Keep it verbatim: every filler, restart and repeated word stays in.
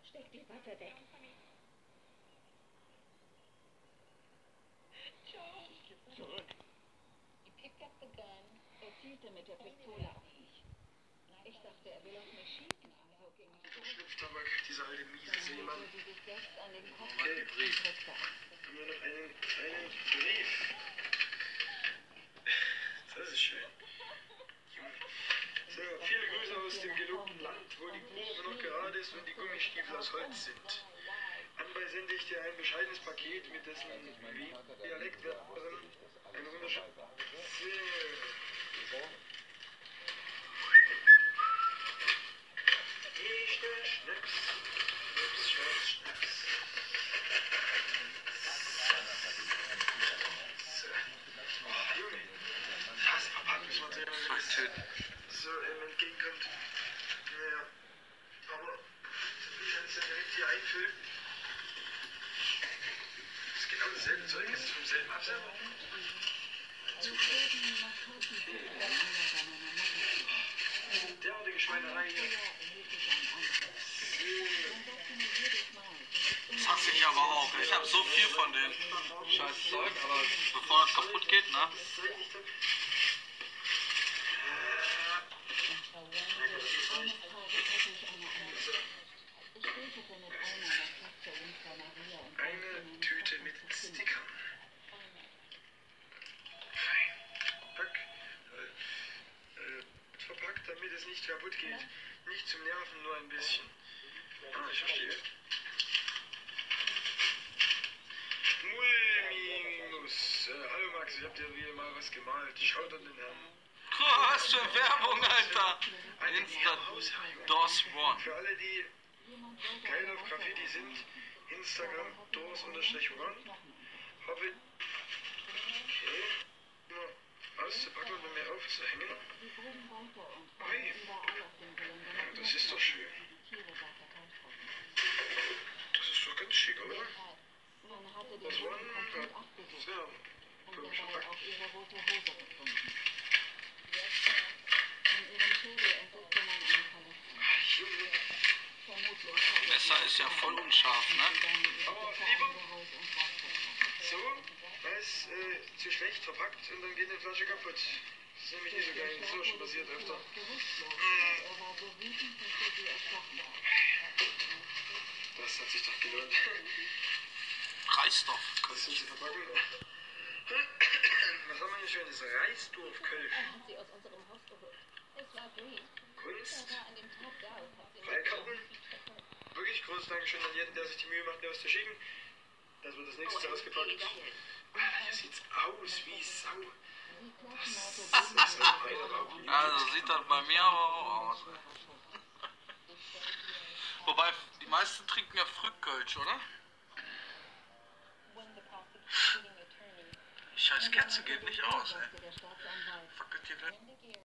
Steck die Waffe weg. Zurück. Er zielte mit der Pistole auf mich. Ich dachte, er will auf mich schießen, also ging ich zurück. Schnupftabak, dieser alte miese Seemann. Sie sich selbst an den Kopf Okay, Brief. und drückte ab. Haben wir noch einen, einen Brief? Das ist schön. So, viele Grüße aus dem gelobten Land, wo die Kurve noch gerade ist und die Gummistiefel aus Holz sind. Anbei sende ich dir ein bescheidenes Paket mit dessen Dialektwörtern eine wunderschöne... Echter Schnaps, Schnaps, Schnaps, Schnaps. So. Oh, Junge. Das verpackt müssen wir uns ja noch so ähm, entgegenkommt. Naja. Aber ich kann es ja direkt hier einfüllen. Das ist genau dasselbe Zeug, es ist vom selben Absender. Derartige Schweinerei hier. Das hasse ich aber auch. Ich habe so viel von den scheiß Zeug, aber bevor das kaputt geht, ne? Eine Tüte mit Stickern. Fein. Pack. Äh, äh, verpackt, damit es nicht kaputt geht. Nicht zum Nerven, nur ein bisschen. Ah, ich verstehe. Mulmimus. Äh, hallo Max, ich hab dir wieder mal was gemalt. Schaut an den Herrn. Oh, was für Werbung, Alter! Insta DOS One. Für alle, die geil auf Graffiti sind, Instagram DOS-One. Hoffe. Okay. Mal auszupacken und mir aufzuhängen. Ui. Das ist doch schön. Das ist doch ganz schick, oder? Das One hat sehr komisch verpackt. Messer ist ja voll unscharf, ne? Aber lieber so, als äh, zu schlecht verpackt und dann geht eine Flasche kaputt. Das ist nämlich nicht so geil. Das ist auch schon passiert öfter. Das hat sich doch gelohnt. Reisdorf. Das sind sie verpacken. Was haben wir hier schönes? Reisdorf Kölsch. Kunst. Fallkarten. Wirklich großes Dankeschön an jeden, der sich die Mühe macht, mir was zu schicken. Das wird das nächste ausgepackt. Alter, hier sieht's aus wie Sau. Das ist ein reiner Raub. Also sieht das bei mir aber auch aus. Wobei, die meisten trinken ja Frückkölsch, oder? Die scheiß Kerze geht nicht aus, ey. Fackelt hier gleich.